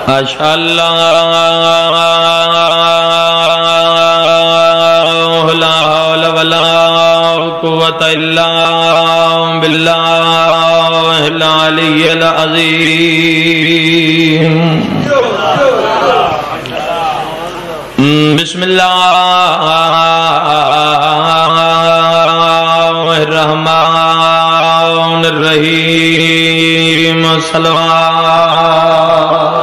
ماشاء اللہ لا حول ولا قوة الا باللہ العلی العظیم بسم اللہ الرحمن الرحیم صلوات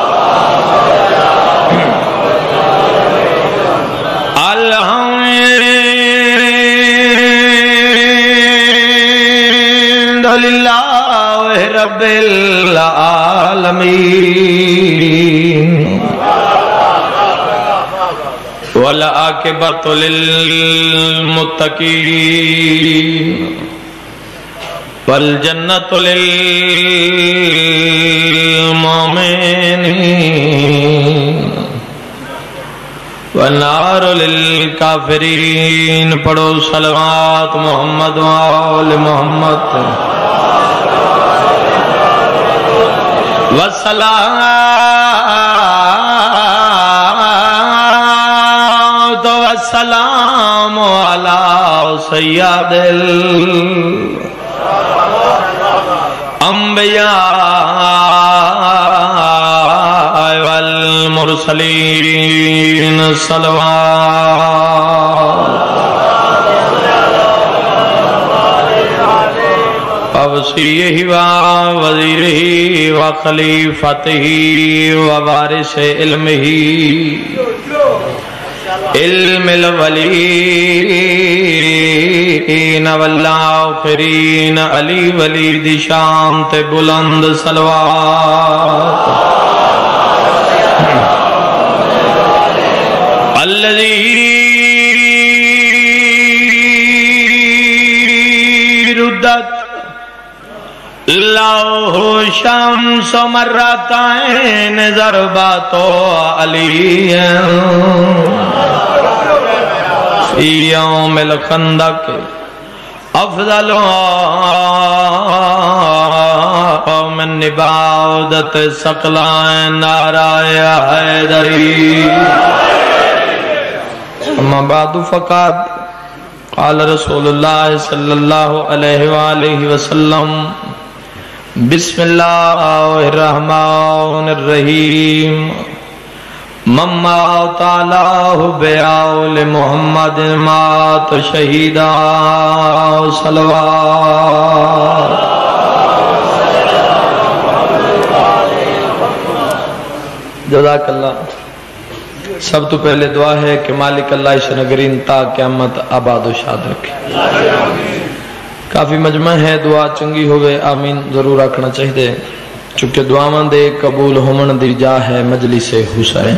الحمد للہ رب العالمین والعاقبۃ للمتقین والجنۃ للمؤمنین والنار للکافرین. پڑھو صلوات محمد وآل محمد والسلام علی سید الانبیاء والمرسلین صلوات وصیہ ووزیرہ وخلیفتہ ووارث علمہ علم الاولین والآخرین علی ولی دی شان تے بلند صلوات الذی ردت لوح شمس مرتين ضربات علی فی یوم الخندق افضل من نباودت ثقلین نعرہ حیدری. اما بعد فقد قال رسول اللہ صلی اللہ علیہ وآلہ وسلم بسم اللہ الرحمن الرحیم من مات علی بعول محمد مات شہیدا صلوات. جزاک اللہ. سب تو پہلے دعا ہے کہ مالک اللہ اس نگرین تا قیامت آباد و شاد رکھے. کافی مجمع ہے, دعا چنگی ہوئے آمین ضرور رکھنا چاہیے چونکہ دعاواں دے قبول ہومن دی جا ہے مجلس حسین.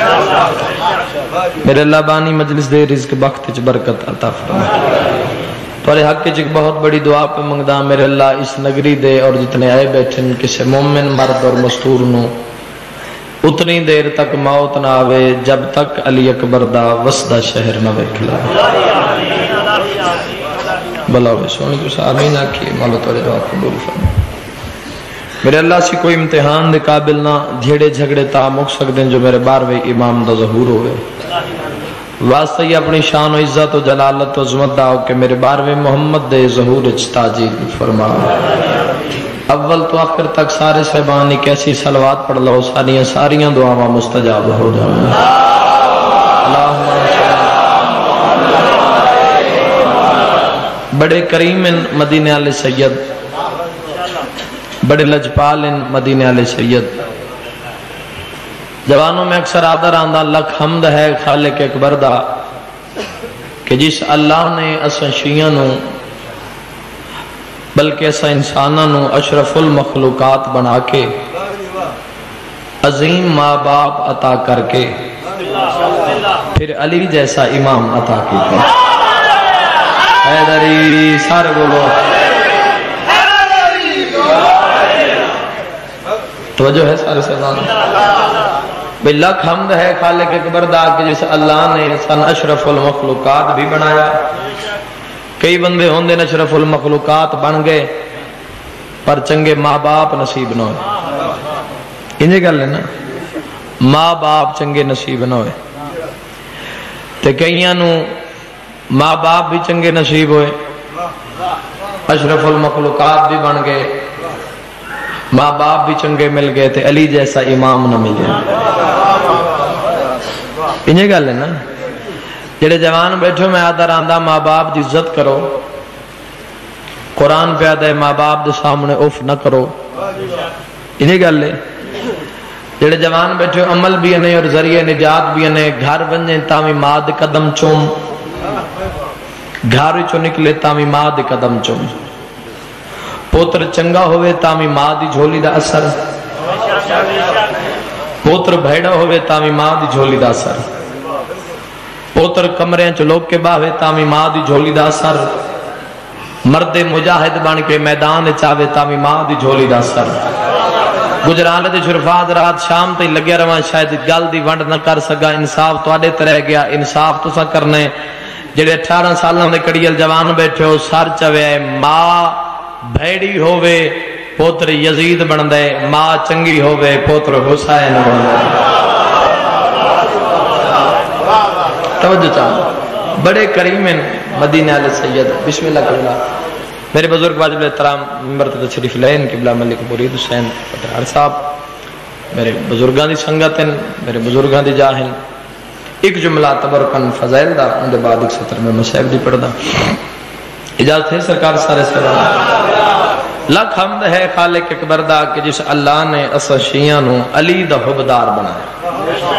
میرے اللہ بانی مجلس دے رزق بخت چ برکت عطا فرمائے. تمہارے حق چ بہت بڑی دعا پہ منگدا میرے اللہ اس نگری دے اور جتنے آئے بیٹھے کسی مومن مرد اور مستور نو اتنی دیر تک موت نہ آوے جب تک علی اکبر دا وسدہ شہر نہ ویکھلا. بلا ہوئے سونے کو آمین آکھیے. مولا تورے دعا قبول فرمائے. میرے اللہ سے کوئی امتحان دے قابل نہ جھیڑے جھگڑے تا مک سکتے ہیں جو میرے بارویں امام دا ظہور ہوئے. واسطہ یہ اپنی شان و عزت و جلالت و عظمت دا ہو کہ میرے بارویں محمد دے ظہور تاجیل فرما. اول تو آخر تک سارے صحبان ایک ایسی صلوات پڑھ لو ساریاں دعاواں مستجاب ہو جائیں. بڑے کریم مدینے والے سید, بڑے لجپال مدینے والے سید. جوانوں میں اکثر آدر آندہ لکھ حمد ہے خالق اکبر دا کہ جس اللہ نے اساں شیعہ نو بلکہ اساں انساناں نو اشرف المخلوقات بنا کے عظیم ماں باپ عطا کر کے پھر علی جیسا امام عطا کیا. حیدری سارے بولو توجہ ہے سارے سلام. بھئی لکھ حمد ہے خالق اکبر دا کہ جس اللہ نے سن اشرف المخلوقات بھی بنایا. کئی بندے ہوندے اشرف المخلوقات بن گئے پر چنگے ماں باپ نصیب نہ ہوئے. انجھے گل ہے نا. ماں باپ چنگے نصیب نہ ہوئے تے کئیاں نو ماں باپ بھی چنگے نصیب ہوئے، اشرف المخلوقات بھی بن گئے، ماں باپ بھی چنگے مل گئے تے علی جیسا امام نہ ملے۔ انہیں گل ہے نا، جڑے جوان بیٹھو میں آدھا راندہ ماں باپ دی عزت کرو، قرآن پہ آدھا ہے ماں باپ دے سامنے اف نہ کرو، انہیں گل ہے۔ جڑے جوان بیٹھے عمل بھی نہیں اور ذریعہ نجات بھی نہیں، گھر بنجیں تامی ماں دے قدم چوم، گھر چو نکلے تامی ماں دے قدم چوم، پوتر چنگا ہوئے تامی ماں دی جھولی دا اثر، پوتر بھیڑا ہوئے تامی ماں دی جھولی دا اثر، پوتر کمرے چ لوگ کے باہے تامی ماں دی جھولی دا اثر، مرد مجاہد بن کے میدان چاہے تامی ماں دی جھولی دا اثر۔ گجرالے دے شرفات رات شام تے لگیا رواں شاید گل دی ونڈ نہ کر سکا، انصاف تواڈے تے رہ گیا، انصاف تساں کرنے۔ جڑے 18 سالاں دے کڑیل جوان بیٹھے ہو، سر چوے ماں بھیڑی ہووے پوتر یزید بن دے، ماں چنگی ہووے پوتر حسین بن دے۔ توجہ چاہو، بڑے کریم ہیں مدینہ علیہ سید۔ بسم اللہ قبلہ میرے بزرگ واجب احترام ممبر تے تشریف لین قبلہ ملک مرید حسین پٹھار صاحب، میرے بزرگاں دی سنگت ہیں، میرے بزرگاں دی جاہل۔ ایک جملہ تبرکن فضائل دا، ان دے بعد ایک سطر میں مصیب دی پڑھ دا۔ اجازت ہے سرکار سارے سلام۔ لاکھ حمد ہے خالق اکبر دا کہ جس اللہ نے اساں شیعاں نو علی دا حبدار بنایا۔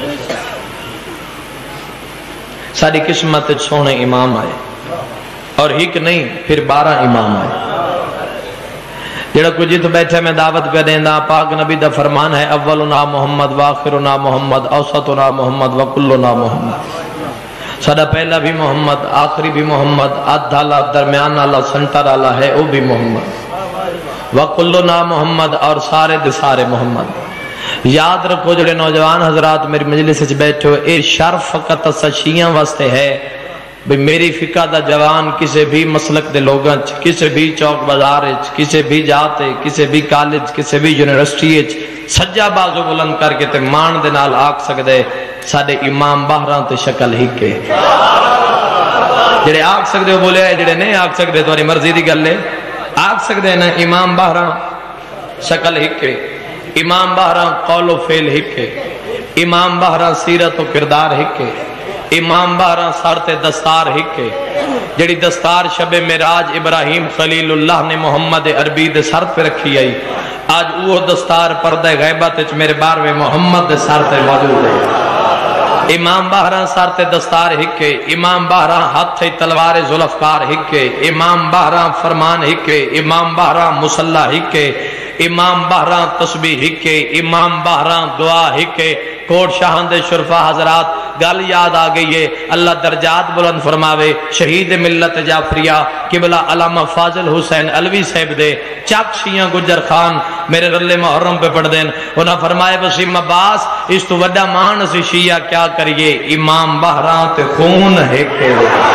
ساری قسمت سونے امام آئے، اور ایک نہیں پھر 12 امام آئے۔ جڑا کوئی جت بیٹھے میں دعوت پہ دینا، پاک نبی دا فرمان ہے اولنا محمد واخرنا محمد اوسطنا محمد وکلنا محمد۔ سادہ پہلا بھی محمد، آخری بھی محمد، آدھا اللہ درمیان اللہ سنٹر اللہ ہے وہ بھی محمد، وکلنا محمد، اور سارے دے سارے محمد۔ یاد رکھو جڑے نوجوان حضرات میری مجلس وچ بیٹھے ہو، اے شرف فقط شیعہ واسطے ہے بھئی میری فقہ دا جوان کسے بھی مسلک دے لوگاں کسے بھی چوک بازار کسے بھی جاتے کسے بھی کالج کسے بھی یونیورسٹی سجا بازو بلند کر کے تے مان دے نال آکھ سکدے ساڈے امام باہراں تے شکل ہی کے۔ جڑے آکھ سکدے ہو بولے، جڑے نہیں آکھ سکدے تمہاری مرضی دی گل ہے، آکھ سکدے نا امام باہراں شکل ہی کے، امام باہراں قول و فعل ہی کے، امام باہراں سیرت و کردار ہی کے، امام باہراں سارت دستار ہکے۔ جڑی دستار شب معراج ابراہیم خلیل اللہ نے محمد عربی دے سر پہ رکھی آئی، آج وہ دستار پردہ غیبت وچ میرے 12ویں محمد دے سر تے موجود ہے۔ امام باہراں سارت دستار ہکے، امام باہراں ہاتھ تلوار ذوالفقار ہکے، امام باہراں فرمان ہکے، امام باہراں مصلی ہکے، امام باہراں تسبیح ہکے، امام باہراں دعا ہکے۔ کوٹ شاہن دے شرفا حضرات گل یاد آ گئی ہے، اللہ درجات بلند فرماوے۔ شہید ملت جعفریہ قبلہ علامہ فاضل حسین علوی صاحب دے چک شیعہ گجر خان میرے رلے محرم پہ پڑھ دین، انہاں فرمائے وسیم عباس اس تو وڈا مان اسی شیعہ کیا کریے، امام باہراں تے خون ہے کے۔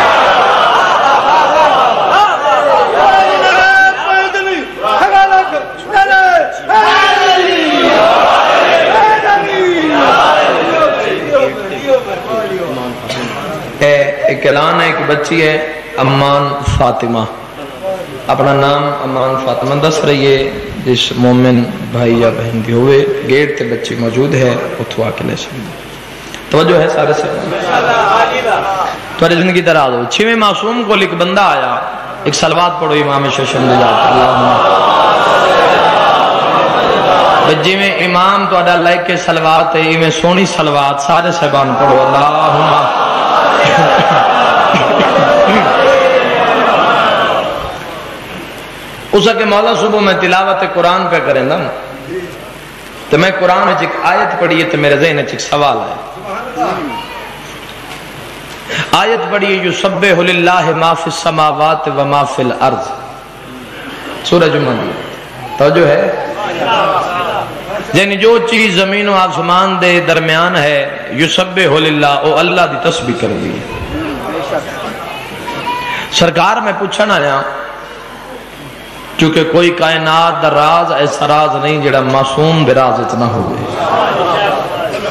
ایک اعلان ہے، ایک بچی ہے امان فاطمہ، اپنا نام امان فاطمہ دس رہی ہے، جس مومن بھائی یا بہن بھی ہوئے گیٹ تے بچی موجود ہے اتھو آ کے لے سکتے۔ توجہ ہے سارے سے تمہاری زندگی دراز ہو۔ 6ویں معصوم کو ایک بندہ آیا، ایک صلوات پڑھو امام ششم دے جاتا اللہ جی میں امام تو اڈا لائک کے صلوات ہے، ایویں سونی صلوات سارے صحبان پڑھو اللہم اس کے مولا صبح میں تلاوت قرآن پہ کریں نا تو میں قرآن ایک آیت پڑھی ہے تو میرے ذہن ایک سوال ہے۔ آیت پڑھی ہے یسبح للہ ما فی السماوات و ما فی الارض، سورہ جمعہ دی توجہ ہے، یعنی جو چیز زمین و آسمان دے درمیان ہے یسبح للہ او اللہ دی تسبیح کر دی ہے۔ سرکار میں پوچھنا آیا کیونکہ کوئی کائنات دا راز ایسا راز نہیں جڑا معصوم دے راز اتنا ہوئے۔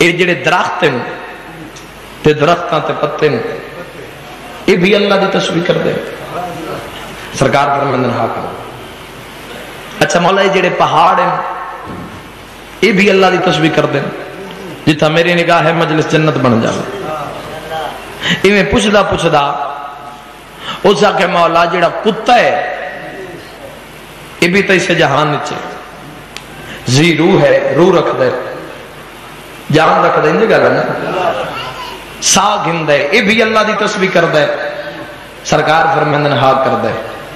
یہ جڑے درخت ہیں تے درختاں تے پتے ہیں یہ بھی اللہ دی تسبیح کر دے سرکار فرماندے ہاں کرو اچھا مولا یہ جڑے پہاڑ ہیں یہ بھی اللہ دی تسبیح کر دے جتھا میری نگاہ ہے مجلس جنت بن جائے ایویں پوچھدا اس آکھے مولا جڑا کتا ہے یہ بھی تو اسے جہان نیچے زی روح ہے روح رکھ دے جان رکھ دے انجے گا نا سا گھن دے یہ بھی اللہ دی تسبیح کر دے سرکار فرماندن ہاں کر دے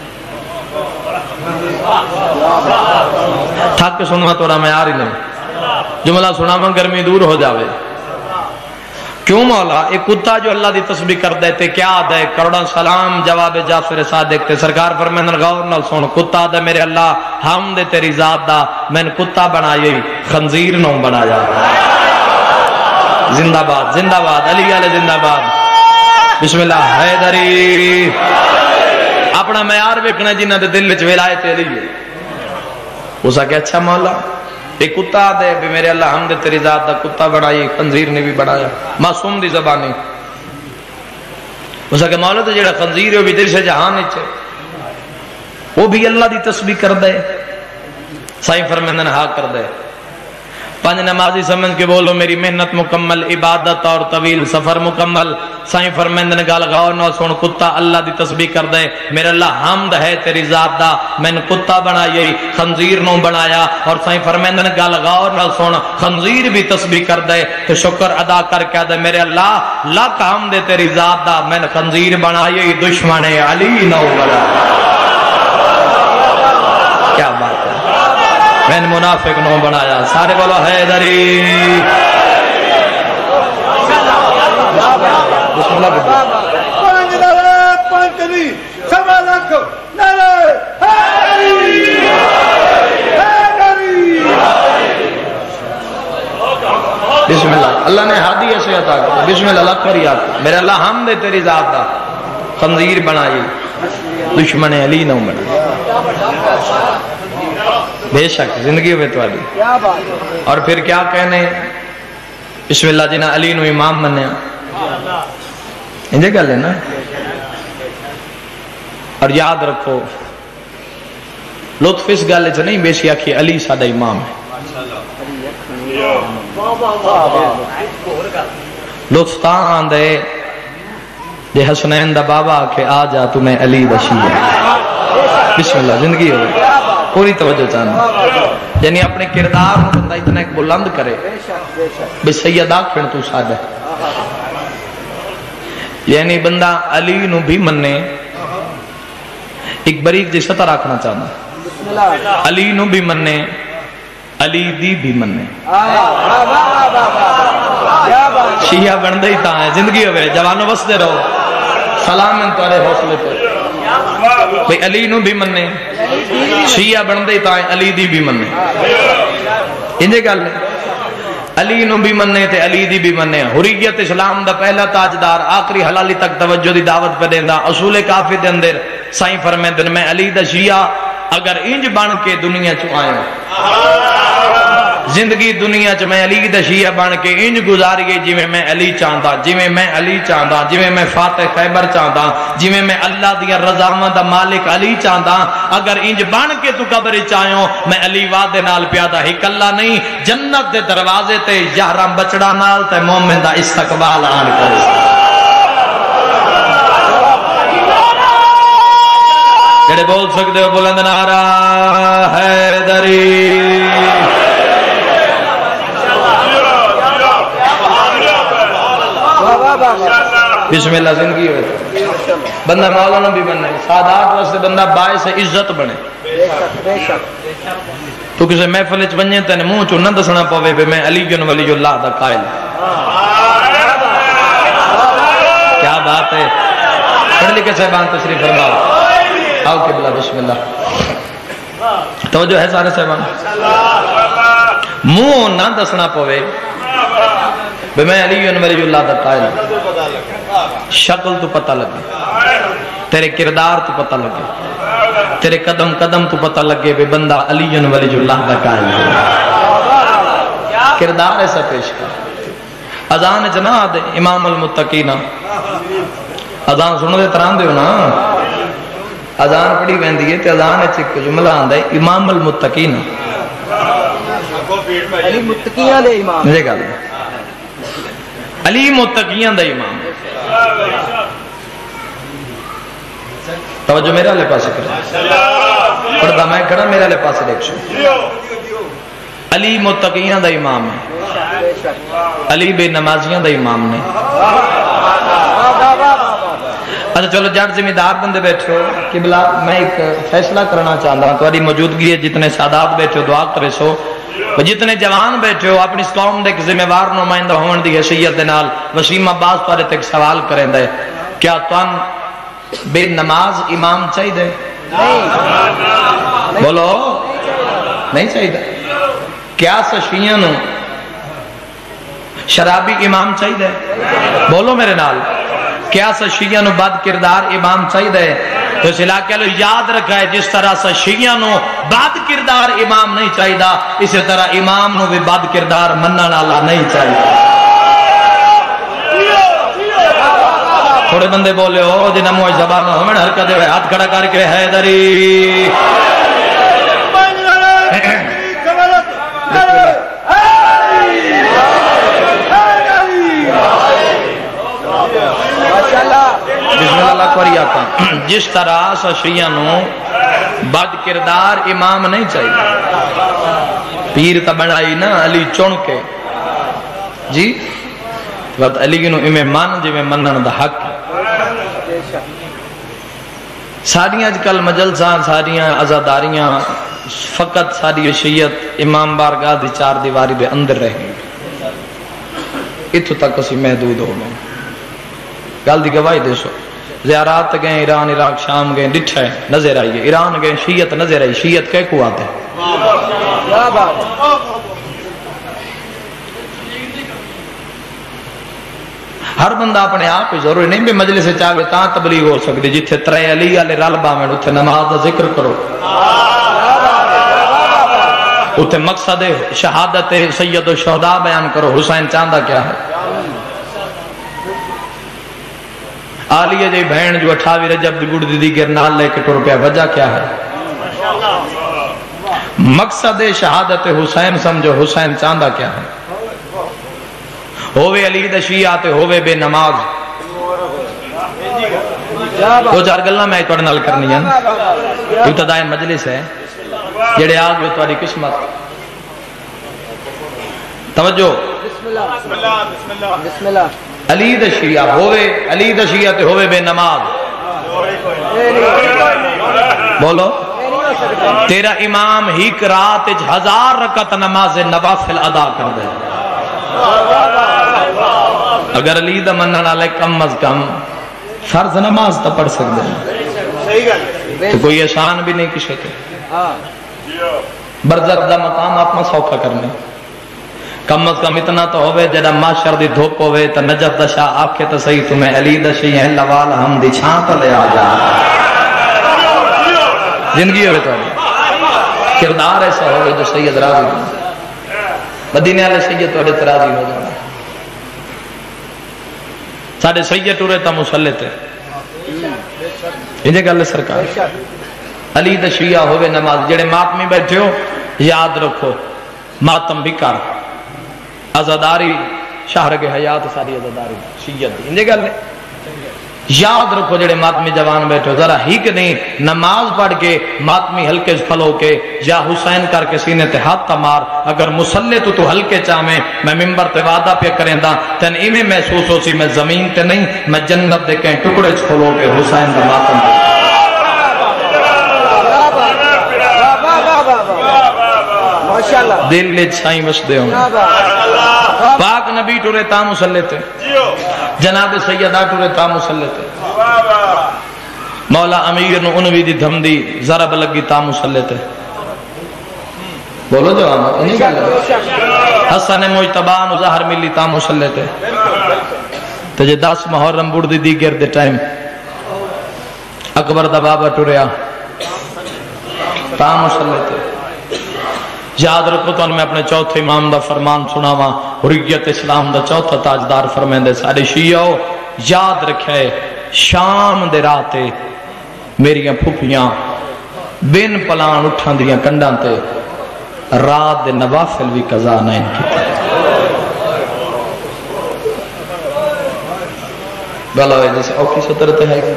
تھک سنوا توڑا میں آ رہی نہیں جملہ سنا میں گرمی دور ہو جاوے کیوں مولا ایک کتا جو اللہ دی تسبیح کر دے تے کیا دے کروڑا سلام جواب جعفر صادق تے سرکار فرماندن غور نال سن کتا دے میرے اللہ حمد تیری ذات دا میں نے کتا بنائی خنزیر نو بنایا زندہ باد زندہ باد علی علیہ زندہ باد بسم اللہ حیدری اپنا معیار ویکھنا جنہ دے دل وچ ولایت علی ہے اس آکے اچھا مولا ایک کتا دے بھی میرے اللہ حمد تیری ذات دا کتا بنائی خنزیر نے بھی بنایا معصوم دی زبانی اس آکے مولا تو جڑا خنزیر ہے وہ بھی دل سے جہان نیچے وہ بھی اللہ دی تسبیح کر دے سائیں فرماندن ہاں کر دے پانچ نمازی سمجھ کے بولو میری محنت مکمل عبادت اور طویل سفر مکمل سائیں فرماندن گال غور نہ سن کتا اللہ دی تسبیح کر دے میرے اللہ حمد ہے تیری ذات دا میں نے کتا بنائی خنزیر نو بنایا اور سائیں فرماندن گال غور نہ سن خنزیر بھی تسبیح کر دے تو شکر ادا کر کے دے میرے اللہ لاکھ حمد ہے تیری ذات دا میں نے خنزیر بنائی دشمن علی نو بنا کیا بات ہے میں نے منافق نو بنایا سارے بولو حیدری بسم اللہ بسم اللہ اللہ نے ہادی ایسے عطا کیا بسم اللہ اللہ کری آتا میرے اللہ حمد تیری ذات دا خنزیر بنائی دشمن علی نو بنایا بے شک زندگی ہوئے تو علی اور پھر کیا کہنے بسم اللہ جنہ علی نو امام منیا انجھے کہہ لینا اور یاد رکھو لطف اس گالے سے نہیں بیشی آکھی علی سادہ امام ہے لطف تاں آندے جے حسنین دا بابا آکھے آ جا تمہیں علی دا شیعہ بسم اللہ زندگی ہوئے پوری توجہ چاہنا یعنی اپنے کردار میں بندہ اتنا ایک بلند کرے بے سیدہ کھڑ تو سادہ یعنی بندہ علی نو بھی مننے ایک بریک جیسا طرح رکھنا چاہنا علی نو بھی مننے علی دی بھی مننے شیعہ بندہ ہی تاں ہے زندگی ہوئے جوانوں بس دے رہو سلام ان تارے حوصلے پر بھئی علی نو بھی مننے شیعہ بندے تائیں علی دی بھی مننے انجھے گا لے علی نو بھی مننے تے علی دی بھی مننے حریت اسلام دا پہلا تاجدار آخری حلالی تک توجہ دی دعوت پہ دیندہ اصول کافی دے اندر سائیں فرمیندن میں علی دا شیعہ اگر انج بن کے دنیا چو آئیں زندگی دنیا چ میں علی دا شیعہ بن کے انج گزاریے جویں میں علی چاہتا جویں میں علی چاہتا جویں میں فاتح خیبر چاہتا جویں میں اللہ دیا رضاواں دا مالک علی چاہتا اگر انج بن کے تو قبر چاہیوں میں علی وعدے نال پیادا ہی کلا نہیں جنت دے دروازے تے یاراں بچڑا نال تے مومن دا استقبال آن کرے جڑے بول سکتے ہو بلند نعرہ حیدری بسم اللہ زندگی ہوئے بندہ مولانا بھی بننا ہے سادات واسطے بندہ باعث عزت بنے تو کسے محفل وچ بننے تے منہ چوں نہ دسنا پوے کہ میں علی بن ولی اللہ دا قائل کیا بات ہے پڑھ لکھے صاحبان تشریف فرماؤ آؤ قبلہ بسم اللہ توجہ ہے سارے صاحبان منہ نہ دسنا پوے بے میں علی بن ولی اللہ دا قائل شکل تو پتہ لگے تیرے کردار تو پتہ لگے تیرے قدم قدم تو پتہ لگے بے بندہ علی بن ولی اللہ دا قائل کردار ایسا پیش کر اذان جنا دے امام المتقین اذان سن دے تران دیو نا اذان پڑھی ویندی ہے تے اذان وچ ایک جملہ آندا ہے امام المتقین علی متقیاں دے امام یہ گل علی متقیاں دا امام توجہ میرے والے پاس کرو پردہ میں کھڑا میرے والے پاس دیکھو علی متقیاں دا امام ہے علی بے نمازیاں دا امام نے اچھا چلو جٹ ذمہ دار بندے بیٹھے ہو قبلہ میں ایک فیصلہ کرنا چاہتا ہوں تمہاری موجودگی ہے جتنے سادات بیٹھے ہو دعا کرے سو جتنے جوان بیٹھے ہو اپنی قوم دے ذمہ وار نمائندہ ہون دی حیثیت دے نال وسیم عباس پر ایک سوال کریں دے کیا تن بے نماز امام چاہیے دے بولو نہیں چاہیے کیا شیعہ نو شرابی امام چاہیے دے بولو میرے نال کیا شیعہ نو بد کردار امام چاہیے دے تو اس علاقے لو یاد رکھا ہے جس طرح سے شیعہ نو بد کردار امام نہیں چاہیے اسی طرح امام نو بھی بد کردار منن والا نہیں چاہیے تھوڑے بندے بولے ہو جنہیں موج زبان ہومن حرکت ہوئے ہاتھ کھڑا کر کے حیدری بسم اللہ کوری آقا جس طرح سا شیعہ نو بد کردار امام نہیں چاہیے پیر تا بڑھائی نا علی چون کے جی وقت علی نو امیں مان جی میں منن دا حق ساریاں اج کل مجلساں ساریاں عزاداریاں فقط ساری شیعت امام بارگاہ دی چار دیواری دے اندر رہ گئی اتھو تک اسی محدود ہو گئے گل دی گواہی دے سو زیارات گئے ایران عراق شام گئے ڈٹھا ہے نظر آئیے ایران گئے شیعت نظر آئی شیعت کہے کو آتے ہیں ہر بندہ اپنے آپ ہی ضروری نہیں بھی مجلس سے چاہے تاں تبلیغ ہو سکتی جتھے ترے علی والے رل باویں اتھے نماز دا ذکر کرو اتھے مقصد شہادت سید الشہداء بیان کرو حسین چاندہ کیا ہے آلیہ جی بہن جو 28 رجب دی گڑ دی دیگر نال لے کے ٹر پیا وجہ کیا ہے مقصد شہادت حسین سمجھو حسین چاندہ کیا ہے ہووے علی دا شیعہ تے ہووے بے نماز دو چار گلنا میں توڑ نال کرنی ہے ابتدائی مجلس ہے جڑے آگ جو توڑی قسمت توجہ بسم اللہ علی دا شیعہ ہووے علی دا شیعہ تے ہووے بے نماز بولو تیرا امام ہیک رات 1000 رکعت نماز نوافل ادا کر دے اگر علی دا منن والے کم از کم فرض نماز تو پڑھ سکتے ہیں تو کوئی احسان بھی نہیں کسی کے برزخ دا مقام اپنا سوکھا کرنے کم از کم اتنا تو ہوئے جڑا معاشر دی دھوپ ہوئے تو نجف دا شاہ آکھے تو صحیح تمہیں علی دا شیعہ ہے لوال ہم دی چھان تو لے آ جا زندگی ہوئے تو کردار ایسا ہوئے جو سید راضی ہو مدینے والے سید تو راضی ہو جانا ساڑھے سید ٹورے تا مسلح تے انجھے گل سرکار علی دا شیعہ ہوئے نماز جڑے ماتمی بیٹھے ہو یاد رکھو ماتم بھی کر عزاداری شہر کے حیات ساری عزاداری شیعت انجھے گل یاد رکھو جڑے ماتمی جوان بیٹھے ہو ذرا ہی کہ نہیں نماز پڑھ کے ماتمی ہلکے پھلو کے یا حسین کر کے سینے تے ہاتھ تمار اگر مسلح تو ہلکے چاہمیں میں ممبر تے وعدہ پہ کریں دا تین ایمیں محسوس ہو سی میں زمین تے نہیں میں جنت دے کہیں ٹکڑے چھولو کے حسین دا ماتم دل لے چھائیں وسدے ہوں پاک نبی ٹورے تا مسلح تے جناب سیدہ ٹورے تا مسلح تے مولا امیر نو انوی دی دھم دی ضرب لگی تا مسلح تے بولو جواب انہیں کیا لگا حسن مجتبان و ظہر ملی تا مسلح تے تجھے 10 محرم بڑھ دی دیگر دے ٹائم اکبر دا بابا ٹوریا تا مسلح تے یاد رکھو تو میں اپنے چوتھے امام دا فرمان سناواں، حریت اسلام دا چوتھا تاجدار فرمیندے سارے شیعو یاد رکھے شام دے راتے میریاں پھپھیاں بن پلان اٹھان دیاں کنڈاں تے رات دے نوافل بھی قضا نہیں کیتے بلا ہوئے جیسے اوکی سترتے ہے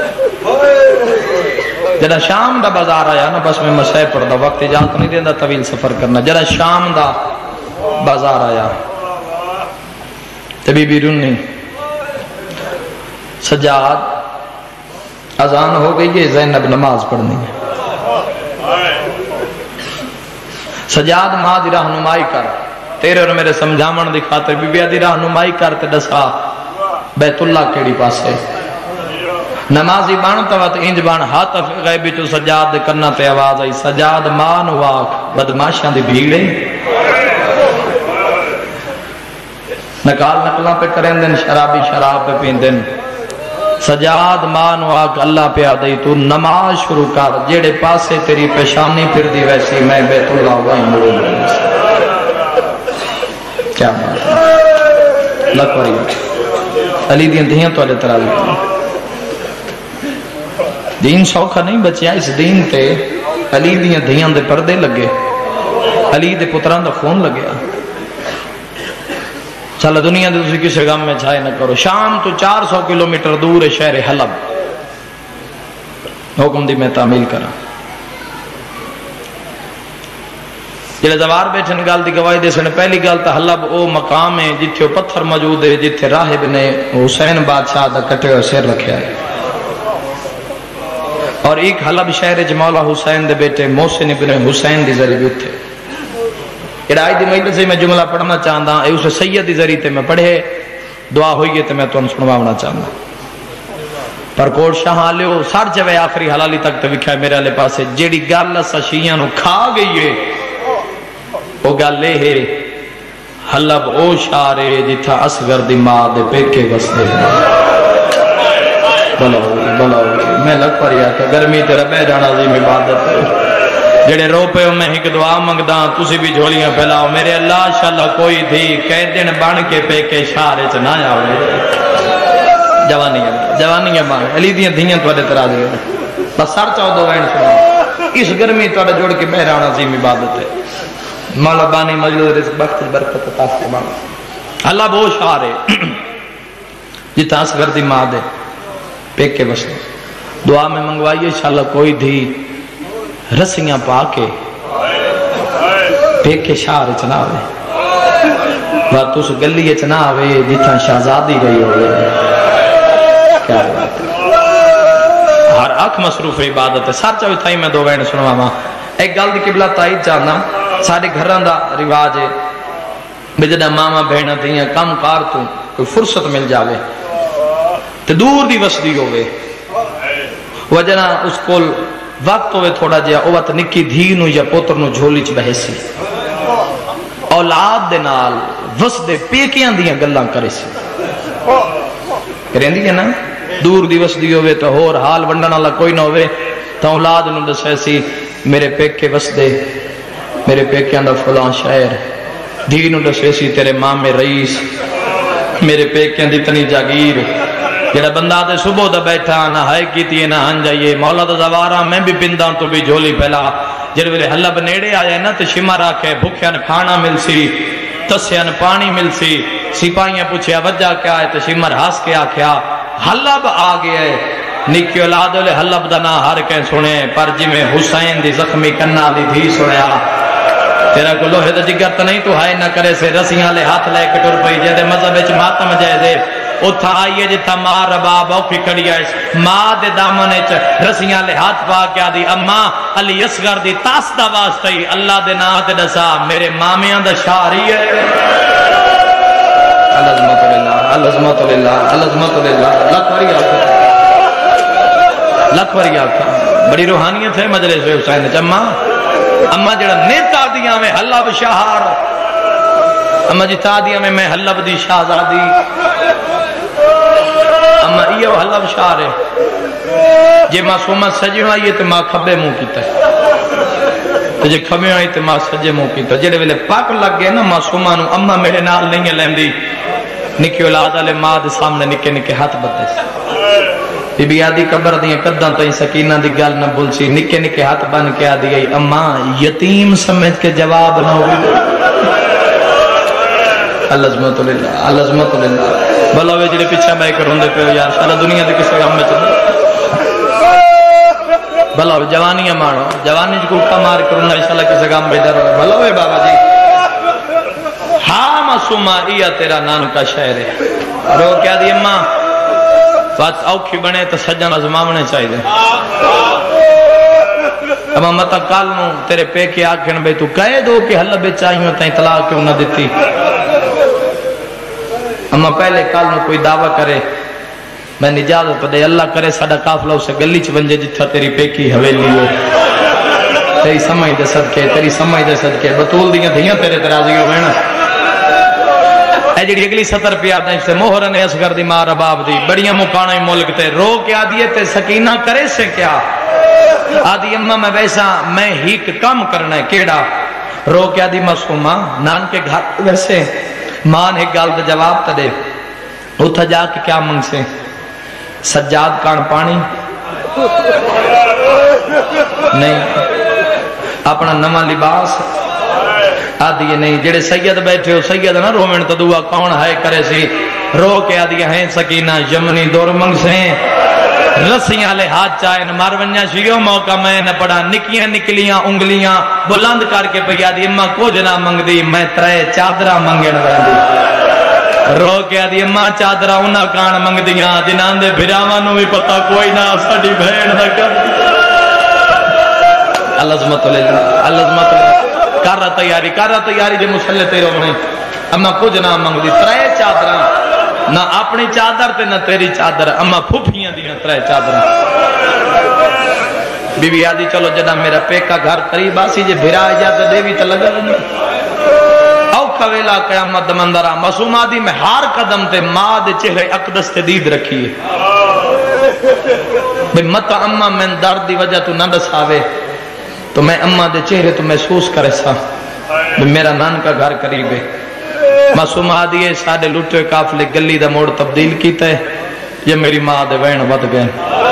جڑا شام دا بازار آیا نا بس میں مسئلہ پڑھدا وقت اجازت نہیں دیندا طویل سفر کرنا جڑا شام دا بازار آیا تے بی بی رونی سجاد اذان ہو گئی ہے زینب نماز پڑھنی ہے سجاد ماں دی رہنمائی کر تیرے اور میرے سمجھاون دی خاطر بی بی دی رہنمائی کر تے دسا بیت اللہ کیڑی پاسے نمازی بانتا وقت انج بان ہاتھ غیبی چو سجاد دے کرنا تے آواز آئی سجاد مان واک بدماشیاں دی بھیڑے نکال نکلاں پہ کریں دن شرابی شراب پہ پین دن سجاد مان واک اللہ پہ آدھائی تو نماز شروع کر جیڑے پاسے تیری پیشانی پھر دی ویسی میں بیت اللہ وہیں مرون کیا بات ہے لکوری علی دین دھیاں تو علی ترازی دین سوکھا نہیں بچیا اس دین تے علی دیاں دھیاں دے پردے لگے علی دے پتران دا خون لگیا چلا دنیا دے تسی کسی غم میں چھائے نہ کرو شام تو 400 کلومیٹر دور ہے شہر حلب حکم دی میں تعمیل کرا جلے زوار بیٹھن گال دی گواہی دے سنے پہلی گال تا حلب او مقام ہے جتھے پتھر موجود ہے جتھے راہب نے حسین بادشاہ دا کٹے اور سیر رکھیا ہے اور ایک حلب شہر مولا حسین دے بیٹے محسن ابن حسین دی ذریعے تھے ادائی دی مجلس سے میں جملہ پڑھنا چاہتا ہوں اسے سید دی ذریعے میں پڑھے دعا ہوئی ہے تو میں تو سنوانا چاہتا پر کوٹ شاہ آلیو سار جوے آخری حلالی تک تو وکھا ہے میرے علیہ پاس ہے جیڑی گال سشیاں نو کھا گئی ہے وہ گال لے ہے حلب او شارے جتھا اصغر دی ماں دے پیکے بستے بلاؤ میں لگ پر یا کہ گرمی تیرا بے جانا عظیم عبادت ہے جڑے رو پہ میں ایک دعا منگدا تسی بھی جھولیاں پھیلاؤ میرے اللہ شاءاللہ کوئی تھی کہہ دن بن کے پہ کے شارے چ نہ آوے جوانیاں بان علی دیاں دھیاں تواڈے ترا دے بس سر چاو دو وین سنا اس گرمی تواڈا جوڑ کے بے جانا عظیم عبادت ہے مولا بانی مجلس رزق بخت برکت عطا فرمائے اللہ وہ شارے جتا اصغر دی ماں دے پیکے بستے دعا میں منگوائیے انشاءاللہ کوئی دھی رسیاں پا کے پیکے شاہ چنا ہوئے بات اس گلی چنا ہوئے جتنا شہزادی رہی ہوئے کیا بات ہے ہر آنکھ مصروف عبادت ہے سار چاہوئی تھائی میں دو وین سنوا ماں ایک گل دی قبلہ تائید جاننا سارے گھران دا رواج ہے بجدہ ماما بہنہ دیاں کم کار تو کوئی فرصت مل جاوے تے دور دی وسدی ہوئے وجنا اس کول وقت ہوئے تھوڑا جیا اوت نکی دھینو یا پوترنو جھولی چ بہسی اولاد دے نال وسدے پیکیاں دیاں گلاں کرے سی کریں دی نا دور دی وسدی ہوئے تو ہور حال ونڈن والا کوئی نہ ہوئے تو اولاد نو دسے سی میرے پیکے وسدے میرے پیکیاں دا فلاں شہر دھینو دسے سی تیرے ماں میں رئیس میرے پیکیاں دی تنی جاگیر جڑا بندہ دے صبح دا بیٹھا نہ ہائے کیتی نہ ہن جائیے مولا دا زوارا میں بھی پنداں تو بھی جھولی پھیلا جڑے ویلے حلب نیڑے آیا نا تے شمر آکھے بھکھیاں کھانا مل سی تسیاں پانی مل سی سپاہیاں پوچھیا وجہ کیا ہے تے شمر ہنس کے آکھیا حلب آ گیا ہے نکی اولاد والے حلب دا نا ہر کے سنے پر جویں حسین دی زخمی کنا دی دھی سنیا تیرا کو لوہے دا جگر تے نہیں تو ہائے نہ کرے سے رسیاں لے ہاتھ لے کے ٹر پئی جے دے مذہب وچ ماتم جائے اتھا آئیے جتا ماں رباب اوکھی کھڑی ہے ماں دے دامنے چ رسیاں لے ہاتھ پا کیا دی اماں علی اصغر دی تاس دا واسطے اللہ دے نا تے دسا میرے مامیاں دا شاری ہے العظمت للہ العظمت للہ العظمت للہ لکھوری آکھا بڑی روحانیت ہے مجلس حسین چما اما جڑا نیتا دیاں میں حلب شہار اما جتا دیاں میں حلب دی شہزادی اما یہ حلب شہر ہے جے معصومت سجنو آئیے تو ماں کھبے منہ کیتا ہے جے کھمے ہوئی تے ماں سجے منہ کیتا جڑے ویلے پاک لگ گئے نا معصوماں نو اما میرے نال نہیں لیندی نکی اولاد والے ماں دے سامنے نکے نکے ہاتھ بدے بی بی آدی قبر دیاں قداں تائیں سکینہ دی گل نہ بھولسی نکے نکے ہاتھ بن کے آدی گئی اما یتیم سمجھ کے جواب نہ ہوئی العظمت للہ العظمت للہ بھلا وے جڑے پیچھے بہ کے روندے پے یار سارا دنیا دے کسے غم وچ بھلا جوانیاں مارو جوانی کو کا مار کرنا انشاءاللہ کسے غم وچ ڈر بھلا وے بابا جی ہاں معصومہ یہ تیرا نان کا شہر ہے رو کیا دی اماں بات اوکھی بنے تو سجن ازماونے چاہیے اما متا کال نو تیرے پے کے آکھن بے تو کہے دو کہ حل بے چاہیوں تائیں طلاق کیوں نہ دیتی اما پہلے کال نو کوئی دعویٰ کرے میں اجازت دے اللہ کرے ساڈا قافلہ اسے گلی چ ونجے جتھا تیری پے کی حویلی ہو تیری سمجھ دے صدقے تیری سمجھ دے صدقے بطول دیاں دھیاں تیرے ترازی ہو نا اے جڑی اگلی 70 روپیہ دیں سے موہر نے اصغر دی ماں رباب دی بڑیاں مکانے ملک تے رو کے آدیے تے سکینہ کرے سے کیا آدھی اماں میں ویسا میں ہی کام کرنا ہے کیڑا رو کے آدھی معصومہ نان کے گھر ویسے ماں نے گل دے جواب تے دے اتھا جا کے کیا منگ سے سجاد کان پانی نہیں اپنا نواں لباس آدھی نہیں جڑے سید بیٹھے ہو سید نہ رومن تو دعا کون ہے کرے سی رو کے آدھی ہیں سکینہ یمنی دور منگ سے رسیاں لے ہاتھ چاہے مار ونجا شیو موقع میں نہ پڑا نکیاں نکلیاں انگلیاں بلند کر کے پئی آدھی اماں کچھ نہ منگ دی میں ترے چادرہ منگن ویندی رو کے آدھی اماں چادرہ انہاں کان منگ دیاں جنہاں دے بھراواں نو بھی پتہ کوئی نہ ساڈی بہن دا کر العظمت للہ العظمت للہ کر رہا تیاری جے مسلح تیرے ہونے اما کچھ نہ منگ دی ترے چادرہ نہ اپنی چادر تے نہ تیری چادر اما پھوپھیاں دیاں ترے چادرہ بی بی آدھی چلو جدا میرا پیکا گھر قریب آسی جے بھرا اجازت دے بھی تے لگا نہیں اوکھا ویلا قیامت مندرہ معصوم آدھی میں ہر قدم تے ماں دے چہرے اقدس تے دید رکھیے بھئی متا اما میں درد دی وجہ تو نہ دساوے تو میں اماں دے چہرے تو محسوس کرے سا میرا نان کا گھر قریب ہے معصوم آدھی ساڑے لٹے کافلے گلی دا موڑ تبدیل کیتا ہے یہ میری ماں دے وین ود گئے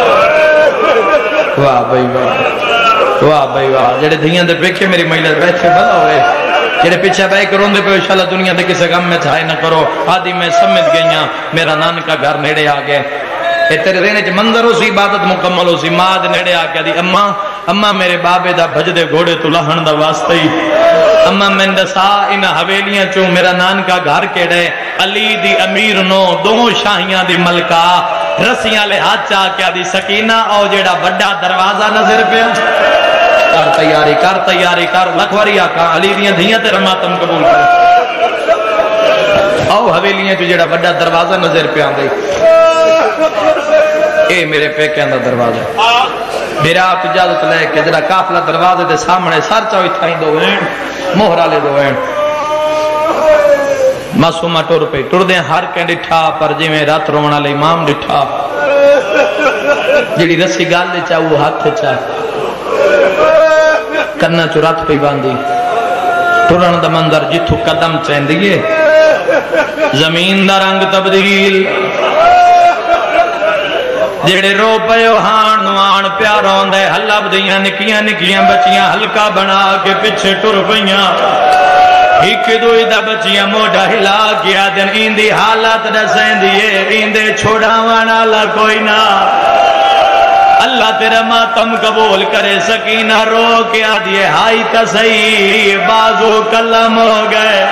واہ بھائی واہ واہ بھائی واہ جڑے دھیاں دے پیکھے میری مہیلہ بیٹھے بھلا ہوئے جڑے پیچھے بے کروں دے پہ انشاءاللہ دنیا دے کسے غم میں چھائے نہ کرو آدھی میں سمجھ گئیاں میرا نان کا گھر نیڑے آگئے تیرے دینے چ منظر ہو سی عبادت مکمل ہو سی ماں دے نیڑے آ کے دی اماں میرے بابے دا بھجدے گھوڑے تو لہن دا واسطہ ہی اماں میں دسا ان حویلیاں چوں میرا نان کا گھر کیڑے علی دی امیر نو دو شاہیاں دی ملکہ رسیاں لے ہاتھ چاہ کے دی سکینہ او جیڑا بڑا دروازہ نظر پہ کر تیاری کر لکھواری آقا علی دیاں دھیاں تے رماتم قبول کر او حویلیاں چوں جیڑا بڑا دروازہ نظر پہ آن دے اے میرے پیکے اندر دروازہ بیرات اجازت لے کے جڑا قافلہ دروازے دے سامنے سر چاوی تھائیں دو وین موہرا لے دو وین معصومہ ٹور پہ ٹر دیں ہر کے ڈٹھا پر جی میں رات رونا لے امام ڈٹھا جڑی رسی گال دے چاہ وہ ہاتھ چاہ کرنا چو رات پہ باندھی ٹرن دا منظر جتھو قدم چین دیئے زمین دا رنگ تبدیل جڑے رو پیو ہان نوان پیاروں دے حلب دیاں نکیاں نکیاں بچیاں ہلکا بنا کے پچھے ٹر پئیاں ایک دوئی دا بچیاں موڑا ہلا کیا دن ایندی حالت دسیں دیئے ایندے چھوڑا وانا لا کوئی نہ اللہ تیرا ماتم قبول کرے سکینہ رو کیا دیئے ہائی تسئی بازو کلم ہو گئے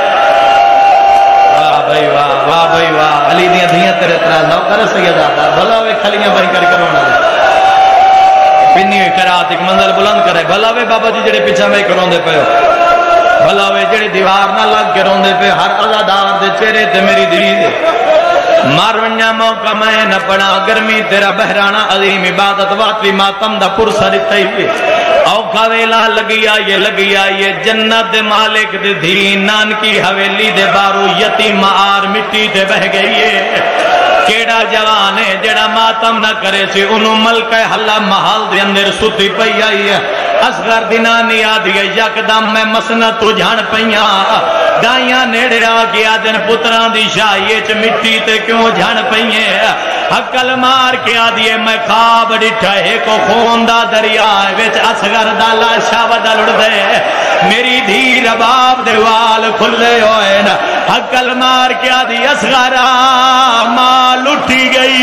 واہ بھائی واہ علی دیاں دھیاں تیرے طرح نو کر سید آتا بھلا وے کھلیاں بھائی کر کرونا پینی ہوئی کرات ایک منزل بلند کرے بھلا وے بابا جی جڑے پیچھا میں کروں دے پہ بھلا وے جڑے دیوار نہ لگ کے رون دے پہ ہر عزادار دے چہرے تے میری دلی دے مارونیا موقع میں نہ پڑا گرمی تیرا بہرانہ عظیم عبادت واقعی ماتم دا پرسا رتائی پہ اوکھا ویلا لگیا یہ جنت دے مالک دے دھی نان کی حویلی دے بارو یتیم آر مٹی دے بہ گئی ہے کیڑا جوان ہے جڑا ماتم نہ کرے سے انہوں ملک حلہ محل دے اندر ستی پئی آئی ہے اصغر دی نانی آدھی یکدم میں مسنت تو جھڑ پئیاں دائیاں نیڑے آ کے آدن پتران دی شاہیے چ مٹی تے کیوں جھڑ پئیے حقل مار کے آدھیے میں خواب ڈٹھا کو خون دا دریا وچ اصغر دا لاشا بدل اڑ دے میری دھی رباب دے وال کھلے ہوئے نا حقل مار کے آدھی اصغر ماں لٹھی گئی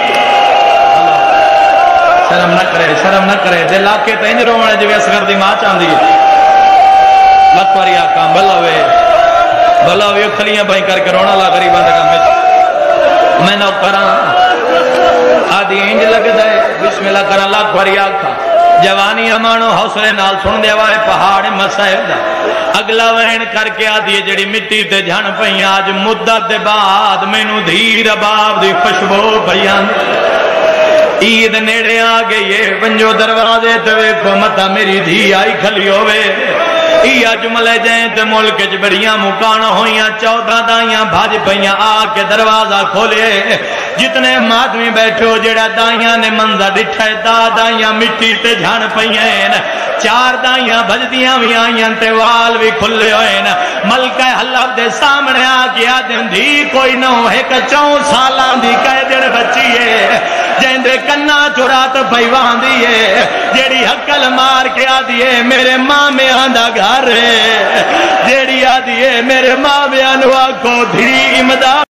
شرم نہ کرے دل آ کے تینج رونے جو اصغر دی ماں چاندی لکھواری آقا بھلا ہوئے کھلیاں بھائی کر کے رونا لا غریباں دے کام میں نہ کراں آدھی انج لگدا ہے بسم اللہ کراں لکھواری آقا جوانی امانو حوصلے نال سن دے وائے پہاڑ مسائل دا اگلا وہن کر کے آدھی جڑی مٹی تے جھڑ پئی آج مدت دے بعد مینوں دھی رباب دی خوشبو پیاں عید نیڑے آ گئی ہے ونجو دروازے تے ویکھو متا میری دھی آئی کھلی ہوے یا جملے جائیں تے ملک چ بڑیاں مکان ہویاں 14 دائیاں بھج پئیاں آ کے دروازہ کھولے جتنے مادمی بیٹھو جڑا دائیاں نے منظر ڈٹھا دائیاں مٹی تے جھڑ پئیاں 4 دائیاں بھجدیاں بھی آئیاں تے وال بھی کھلے ہوئے ملکہ حلب دے سامنے آ گیا دن دی کوئی نہ ہو 4 سالاں دی قیدڑ بچی ہے جیندے کنا چرات پیوان دیئے جیڑی حقل مار کے آدھیے میرے ماں میں آندہ گھر ہے جیڑی آدھیے میرے ماں میں آنوا کو دھی امداد